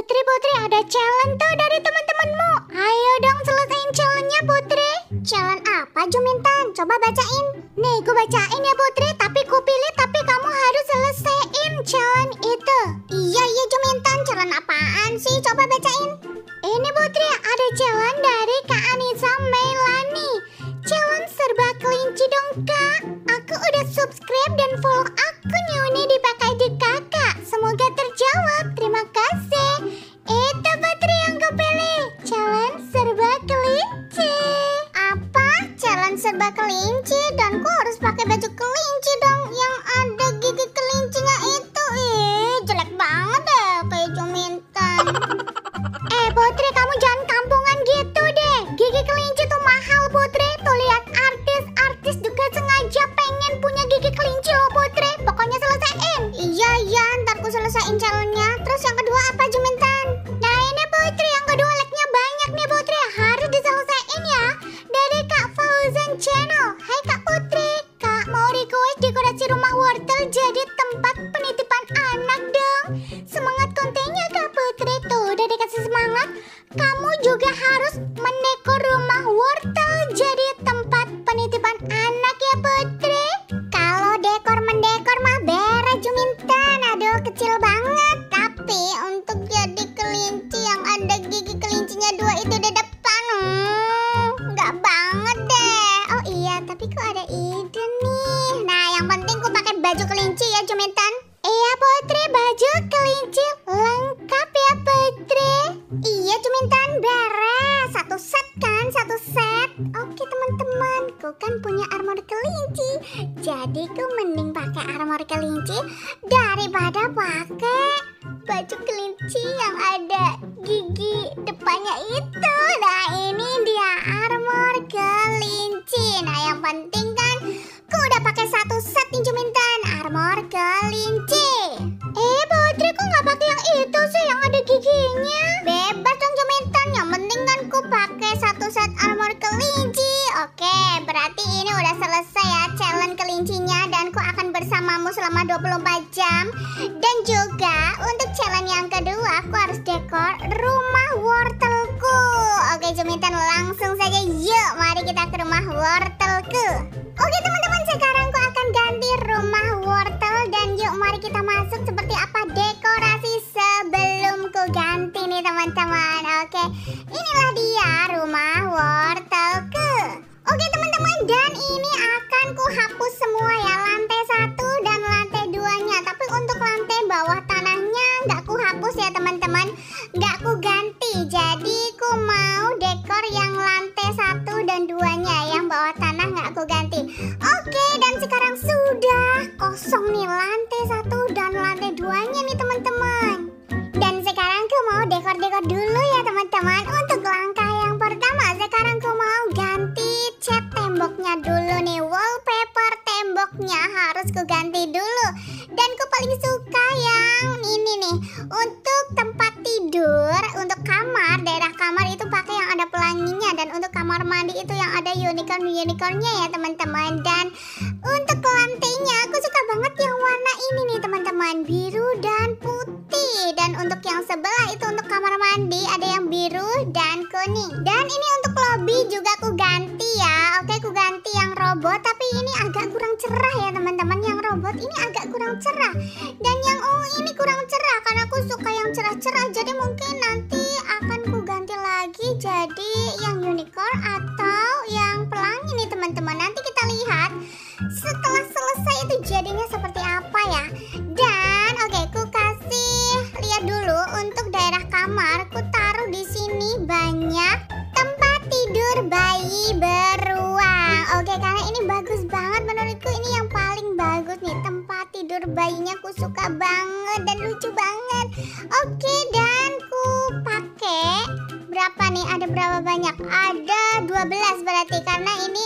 Putri, ada challenge tuh dari teman-temanmu. Ayo dong selesaiin challenge-nya, Putri. Challenge apa, Jumintan? Coba bacain. Nih, ku bacain ya, Putri. Tapi ku pilih, tapi kamu harus selesaiin challenge itu. Iya, Jumintan. Challenge apaan sih? Coba bacain. Ini, Putri, ada challenge dari Kak Anissa Meilani. Challenge serba kelinci dong, Kak. Aku udah subscribe dan follow akunnya ini dipakai di kakak. Semoga terjawab. Terima kasih. Itu Putri yang kepilih. Challenge serba kelinci. Apa? Challenge serba kelinci? Dan ku harus pakai baju kelinci dong yang ada gigi kelincinya itu. Jelek banget deh kayak Jumintan. Putri, kamu jangan kampungan gitu deh. Gigi kelinci tuh mahal, Putri. Tuh lihat artis juga sengaja pengen punya gigi kelinci loh, Putri. Pokoknya selesaiin. Iya, ntar ku selesaiin challenge-nya. Terus yang kedua apa, Jumintan? Nah ini Putri, yang kedua like-nya banyak nih, Putri. Harus diselesaiin ya. Dari Kak Fauzan Channel. Hai Kak Putri, Kak mau request dekorasi rumah wortel jadi tempat penitipan anak dong. Semangat kontennya Kak Putri. Tuh udah dikasih semangat. Kamu juga harus mendekor rumah wortel jadi tempat penitipan anak ya Putri. Kalau mendekor mah beres Jumintan. Aduh kecil banget. Tapi untuk jadi kelinci yang ada gigi kelincinya 2 itu di depan, nggak banget deh. Oh iya, tapi kok ada ide nih. Nah yang penting ku pakai baju kelinci ya Jumintan. Iya Putri, baju kelinci lengkap ya Putri. Iya Jumintan, beres. Satu set kan, satu set. Oke teman-teman, ku kan punya armor kelinci. Jadi ku mending pakai armor kelinci daripada pakai baju kelinci yang ada gigi depannya itu. Nah ini dia armor kelinci. Nah yang penting kan ku udah pakai satu set nih Jumintan, armor kelinci. Putri, kok nggak pakai yang itu sih yang ada giginya? Bebas dong Jumintan, yang penting kan ku pakai satu set armor kelinci. Oke, berarti ini udah selesai ya challenge kelincinya. Dan ku akan bersamamu selama 24 jam. Dan juga untuk challenge yang kedua, aku harus dekor rumah wortelku. Oke Jumintan, langsung saja yuk mari kita ke rumah wortelku. Oke teman-teman, sekarang ku akan ganti rumah wortel. Dan yuk mari kita masuk seperti apa dekorasi sebelum ku ganti nih teman-teman. Oke, inilah dia rumah wortelku. Oke teman-teman, dan ini akan ku hapus semua ya, lantai 1 dan lantai 2-nya. Tapi untuk lantai bawah tanahnya nggak ku hapus ya teman-teman, nggak ku ganti. Jadi ku mau dekor yang lantai 1 dan 2-nya, yang bawah tanah nggak ku ganti. Oke, dan sekarang sudah kosong nih lantai 1 dan lantai 2-nya nih teman-teman. Dan sekarang ku mau dekor-dekor dulu ya teman-teman. Untuk langkah yang pertama, sekarang ku mau ganti cat temboknya dulu nih. Wallpaper temboknya harus ku ganti dulu. Dan ku paling suka yang ini nih, untuk tempat tidur, untuk kamar, daerah kamar itu pakai yang ada pelanginya. Dan untuk kamar mandi itu yang ada unicorn-unicornnya ya teman-teman. Dan untuk lantainya aku suka banget yang warna ini nih teman-teman, biru dan putih. Dan untuk yang sebelah itu untuk kamar mandi ada yang biru dan kuning. Dan ini untuk lobby juga aku ganti ya. Oke, aku ganti yang robot, tapi ini agak kurang cerah ya teman-teman. Yang robot ini agak kurang cerah. Dan yang ini kurang cerah karena aku suka yang cerah-cerah. Jadi mungkin nanti akan ku ganti lagi jadi yang unicorn atau yang pelangi nih teman-teman. Nanti kita lihat setelah selesai itu jadinya seperti apa ya. Dan oke, ku kasih lihat dulu untuk daerah kamar. Ku taruh di sini banyak tempat tidur bayi beruang. Oke, karena ini bagus banget menurutku, ini yang paling bagus nih. Tempat tidur bayinya ku suka banget dan lucu banget. Oke, dan ku pakai berapa nih? Ada berapa banyak? Ada 12 berarti, karena ini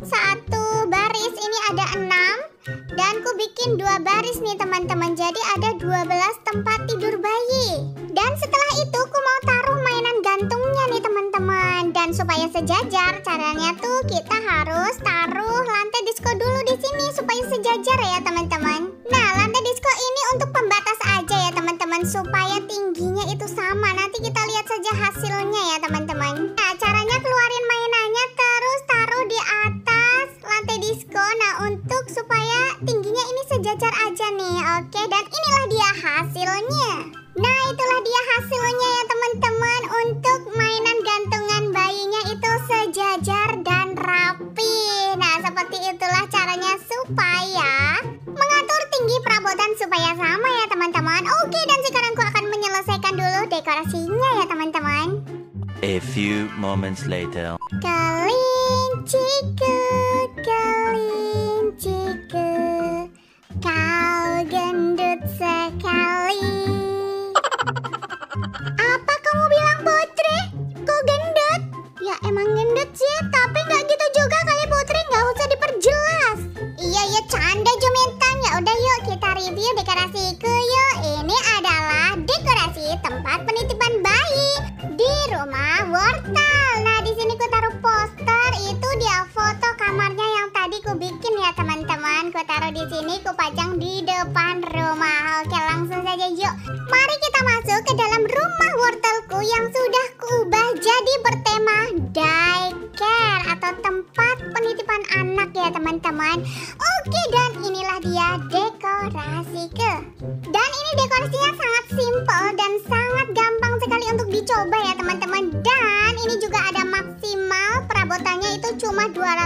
satu baris ini ada 6. Dan ku bikin 2 baris nih teman-teman. Jadi ada 12 tempat tidur bayi. Dan setelah itu ku mau taruh mainan gantungnya nih teman-teman. Dan supaya sejajar, caranya tuh kita harus taruh lantai disco dulu di sini supaya sejajar ya teman-teman. Nah, lantai disco ini untuk pembatas aja ya teman-teman, supaya tingginya itu itu sama. Nanti kita lihat saja hasilnya ya teman-teman. Nah, caranya keluarin mainannya terus taruh di atas lantai disco. Nah, untuk supaya tingginya ini sejajar aja nih. Oke, dan inilah dia hasilnya. Nah, itulah dia hasilnya ya teman-teman. Untuk mainan gantungan bayinya itu sejajar dan rapi. Nah, seperti itulah caranya supaya mengatur tinggi perabotan supaya sama ya teman-teman. Oke, dan sekarang aku akan menyelesaikan dulu dekorasinya ya teman-teman. A few moments later. Kelinciku, kelinciku, kau gendut sekali. Apa kamu bilang, Putri? Kok gendut? Ya emang gendut sih, tapi nggak gitu juga kali Putri, nggak usah diperjelas. Iya ya, canda Jumintan. Ya udah yuk kita review dekorasiku yuk. Ini adalah dekorasi tempat penitipan bayi di rumah wortel. Nah, di sini ku taruh poster, itu dia foto kamarnya yang tadi ku bikin ya teman-teman. Ku taruh di sini, ku pajang di depan rumah. Oke, langsung saja yuk. Mari kita masuk ke dalam rumah wortelku yang sudah kuubah jadi bertema daycare atau tempat penitipan anak ya teman-teman. Oke, dan inilah dia dekorasiku. Dan ini dekorasinya sangat simple dan sangat gampang sekali untuk dicoba ya teman-teman. Dan ini juga ada maksimal perabotannya itu cuma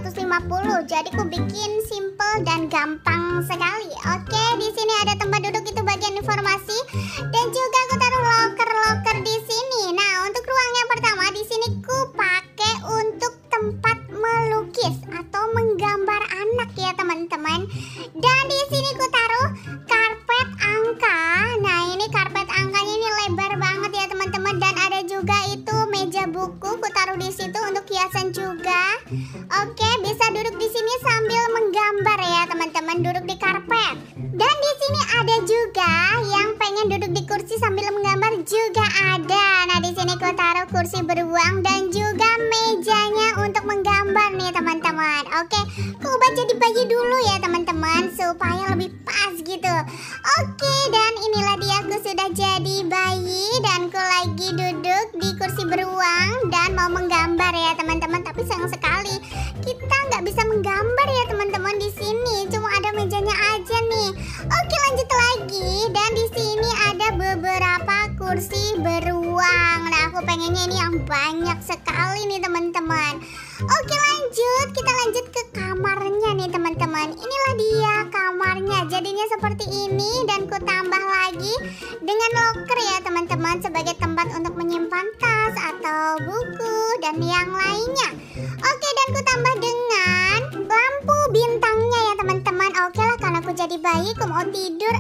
250. Jadi ku bikin simple dan gampang sekali. Oke, di sini ada tempat duduk, itu bagian informasi. Dan juga aku taruh loker-loker di sini. Nah, untuk ruang yang pertama di sini ku pakai untuk tempat melukis atau menggambar anak ya teman-teman. Dan di sini ku taruh karpet angka. Nah, ini karpet angkanya ini lebar banget ya teman-teman. Dan ada juga itu meja buku, ku taruh di situ untuk hiasan juga. Oke, bisa duduk di sini sambil menggambar ya teman-teman, duduk di karpet. Dan di sini ada juga yang pengen duduk di kursi sambil menggambar juga ada. Nah, di sini ku taruh kursi beruang dan juga mejanya untuk menggambar nih teman-teman. Oke, ku ubah jadi bayi dulu ya teman-teman supaya lebih pas gitu. Oke, dan inilah dia, aku sudah jadi bayi dan ku lagi duduk di kursi beruang dan mau menggambar ya teman-teman. Tapi sayang sekali kita nggak bisa menggambar ya teman-teman di sini. Cuma ada mejanya aja nih. Oke, lanjut lagi. Dan di sini ada beberapa kursi beruang. Nah, aku pengennya ini yang banyak sekali nih teman-teman. Oke, lanjut. Kita lanjut ke kamarnya nih teman-teman. Inilah dia kamarnya. Jadinya seperti ini dan ku tambah lagi dengan loker ya teman-teman sebagai tempat untuk menyimpan tas atau buku dan yang lainnya. Oke, dan ku tambah dengan lampu bintangnya ya teman-teman. Oke lah, karena aku jadi bayi, aku mau tidur.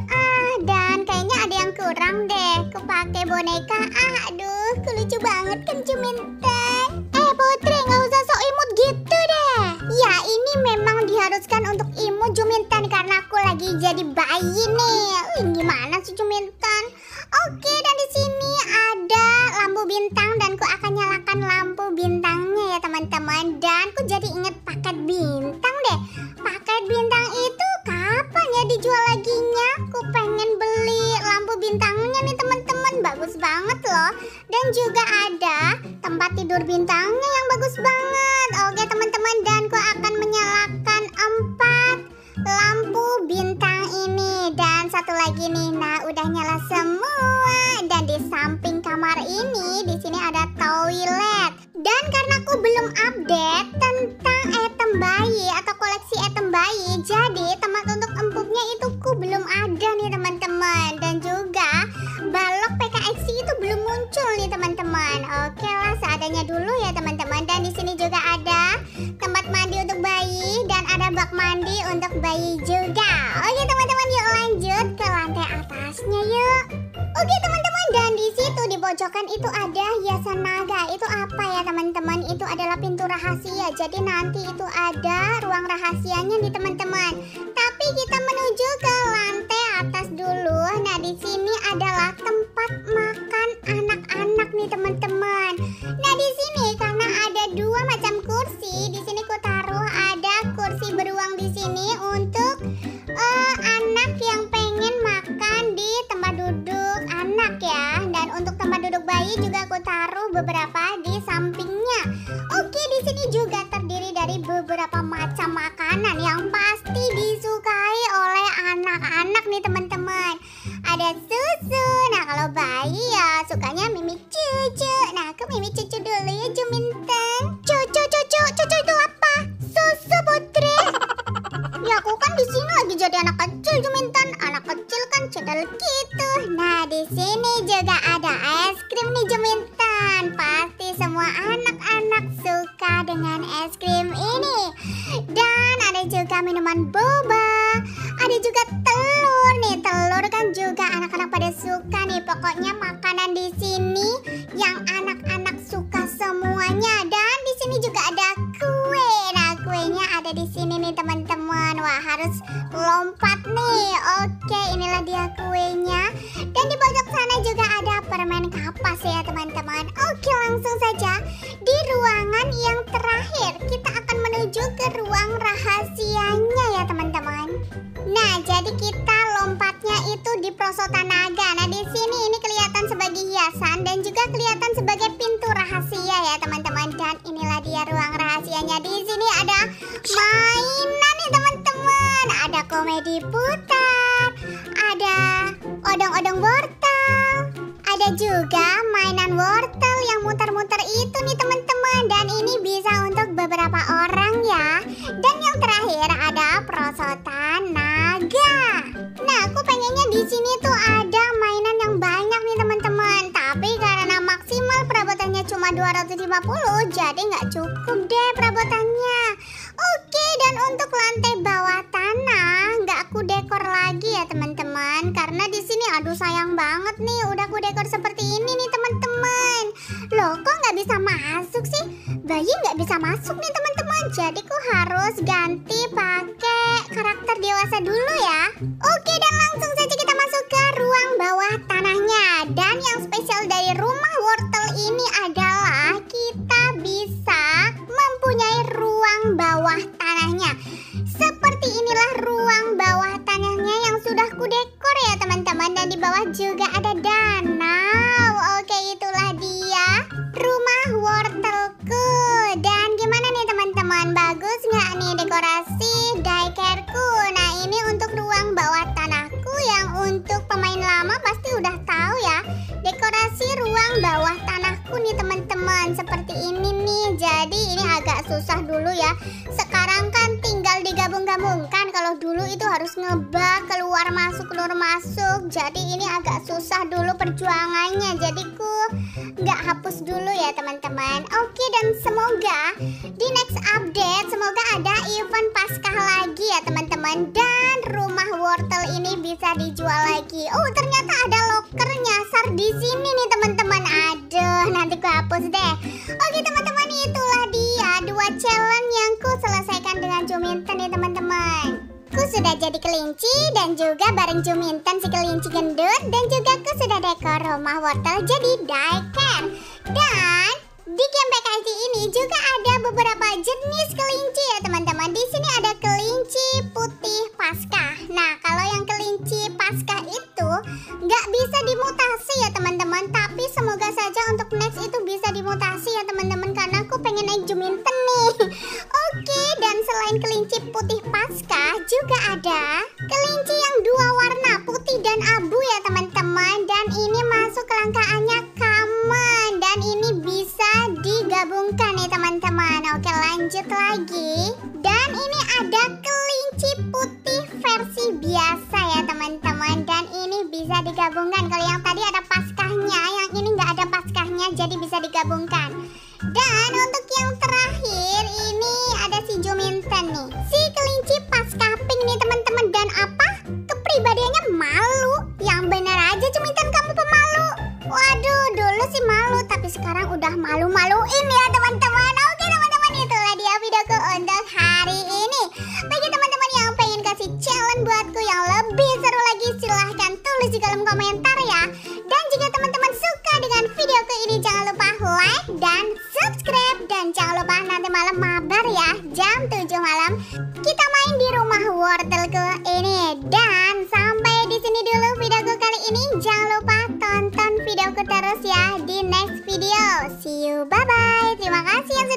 Dan kayaknya ada yang kurang deh. Ku pakai boneka. Aduh, lucu banget kan Jumintan. Putri, nggak usah sok imut gitu deh. Ya, ini memang diharuskan untuk imut Jumintan karena aku lagi jadi bayi nih. Gimana sih Jumintan? Oke, dan di sini ada lampu bintang dan ku akan nyalakan lampu bintangnya ya teman-teman. Dan ku jadi inget paket bintang deh. Paket bintang itu kapan ya dijual laginya? Ku pengen beli lampu bintangnya nih teman-teman, bagus banget loh. Dan juga ada tempat tidur bintangnya yang bagus banget. Oke teman-teman, dan ku akan menyalakan 4 lampu bintang ini. Dan satu lagi nih, nah udah nyala semua. Dan di samping kamar ini, di sini ada toilet. Dan karena aku belum update tentang item bayi atau koleksi item bayi, jadi tempat untuk empuknya itu ku belum ada nih teman-teman. Dan juga balok PKXI itu belum muncul nih teman-teman. Oke lah, seadanya dulu ya teman-teman. Dan di sini juga ada tempat mandi untuk bayi dan ada bak mandi untuk bayi juga. Oke teman-teman, yuk lanjut ke lantai atasnya yuk. Oke teman-teman, dan di situ di pojokan itu ada hiasan naga. Itu apa ya teman-teman? Itu adalah pintu rahasia. Jadi nanti itu ada ruang rahasianya nih teman-teman. Tapi kita menuju ke lantai atas dulu. Nah, di sini adalah tempat makan anak-anak nih teman-teman. Nah, di sini karena ada 2 macam kursi, di sini ku taruh ada kursi beruang di sini untuk anak yang pengen makan di tempat duduk anak ya. Dan untuk tempat duduk juga aku taruh beberapa di sampingnya. Oke, di sini juga terdiri dari beberapa macam makanan yang pasti disukai oleh anak-anak nih teman-teman. Ada susu. Nah, kalau bayi ya sukanya mimi cucu. Nah, aku mimi cucu dulu ya, Juminten. Cucu itu apa? Susu, Putri. Ya, aku kan di sini lagi jadi anak kecil, Juminten. Anak kecil kan cedel gitu. Nah, di sini juga ada es krim nih, Juminten. Pasti semua anak-anak suka dengan es krim ini. Dan ada juga minuman boba. Ada juga telur nih. Telur kan juga anak-anak pada suka nih. Pokoknya makanan di sini yang anak-anak suka semuanya. Dan di sini juga ada kue. Nah, kuenya ada di sini nih teman-teman. Wah, harus lompat nih. Oke, inilah dia kuenya. Dan di pojok sana juga ada permen kapas ya teman-teman. Oke, langsung saja di ruangan yang terakhir kita akan menuju ke ruang rahasianya ya teman-teman. Nah, jadi kita lompatnya itu di perosotan naga. Nah, di sini ini kelihatan sebagai hiasan dan juga kelihatan sebagai pintu rahasia ya teman-teman. Dan inilah dia ruang rahasianya. Di sini ada mainan nih teman-teman. Ada komedi putar, ada odong-odong wortel, ada juga mainan wortel yang muter-muter itu nih teman-teman. Dan ini bisa untuk beberapa orang ya. Dan yang terakhir ada perosotan naga. Nah, aku pengennya di sini tuh ada mainan yang banyak nih teman-teman. Tapi karena maksimal perabotannya cuma 250, jadi nggak cukup deh perabotannya. Oke, dan untuk lantai bawah tanah nggak aku dekor lagi ya teman-teman. Karena di sini aduh sayang banget nih, udah aku dekor seperti ini nih teman-teman. Loh, kok nggak bisa masuk sih? Bayi nggak bisa masuk nih teman-teman. Jadi ku harus ganti pakai karakter dewasa dulu ya. Oke, dan langsung saja kita masuk ke ruang bawah tanahnya. Dan yang spesial dari rumah wortel ini adalah kita bisa mempunyai ruang bawah tanahnya. Seperti inilah ruang bawah tanahnya yang sudah ku dekor ya teman-teman. Dan di bawah juga ada danau. Oke, itulah dia rumah wortelku. Dan gimana nih teman-teman, bagus nggak nih dekorasi daycareku? Nah, ini untuk ruang bawah tanahku. Yang untuk pemain lama pasti udah tahu ya, dekorasi ruang bawah tanahku nih teman-teman seperti ini nih. Jadi ini agak susah dulu ya. Sekarang kan tinggal digabung-gabungkan. Kalau dulu itu harus ngebak keluar masuk. Jadi ini agak susah dulu perjuangannya. Jadi ku nggak hapus dulu ya teman-teman. Oke, dan semoga di next update semoga ada event Paskah lagi ya teman-teman. Dan rumah wortel ini bisa dijual lagi. Oh, ternyata ada loker nyasar di sini nih teman-teman. Aduh, nanti ku hapus deh. Oke teman-teman, itulah dia 2 challenge yang ku selesaikan dengan Juminten nih teman-teman. Ku sudah jadi kelinci dan juga bareng Juminten si kelinci gendut. Dan juga ku sudah dekor rumah wortel jadi daycare. Dan di game PKXD ini juga ada beberapa jenis kelinci ya teman-teman. Di sini ada kelinci putih Paskah. Nah, kalau yang kelinci Paskah itu nggak bisa dimutasi ya teman-teman. Tapi semoga saja untuk next itu bisa dimutasi ya teman-teman. Karena aku pengen naik Juminten nih. Oke, dan selain kelinci putih Paskah juga ada kelinci yang 2 warna, putih dan abu ya teman-teman. Dan ini masuk kelangkaannya common. Dan ini bisa digabungkan nih teman-teman. Oke, lanjut lagi. Dan ini ada kelinci putih versi biasa ya teman-teman. Dan ini bisa digabungkan. Kalau yang tadi ada Paskahnya, yang ini nggak ada Paskahnya, jadi bisa digabungkan. Dan untuk yang terakhir ini ada si Juminten nih, si kelinci Paskah pink nih teman-teman. Dan apa? Kepribadiannya malu. Yang bener aja Juminten, kamu pemalu. Waduh, dulu sih malu, tapi sekarang udah malu-maluin ya teman-teman. Oke teman-teman, itulah dia videoku untuk hari ini. Bagi teman-teman yang pengen kasih challenge buatku yang lebih seru lagi, silahkan tulis di kolom komentar ya. Dan jika teman-teman suka dengan videoku ini, jangan lupa like dan subscribe. Dan jangan lupa nanti malam mabar ya, jam 7 malam kita main di rumah wortelku ini. Dan sampai di sini dulu videoku kali ini. Jangan lupa tonton videoku terus ya di next video. See you, bye-bye. Terima kasih yang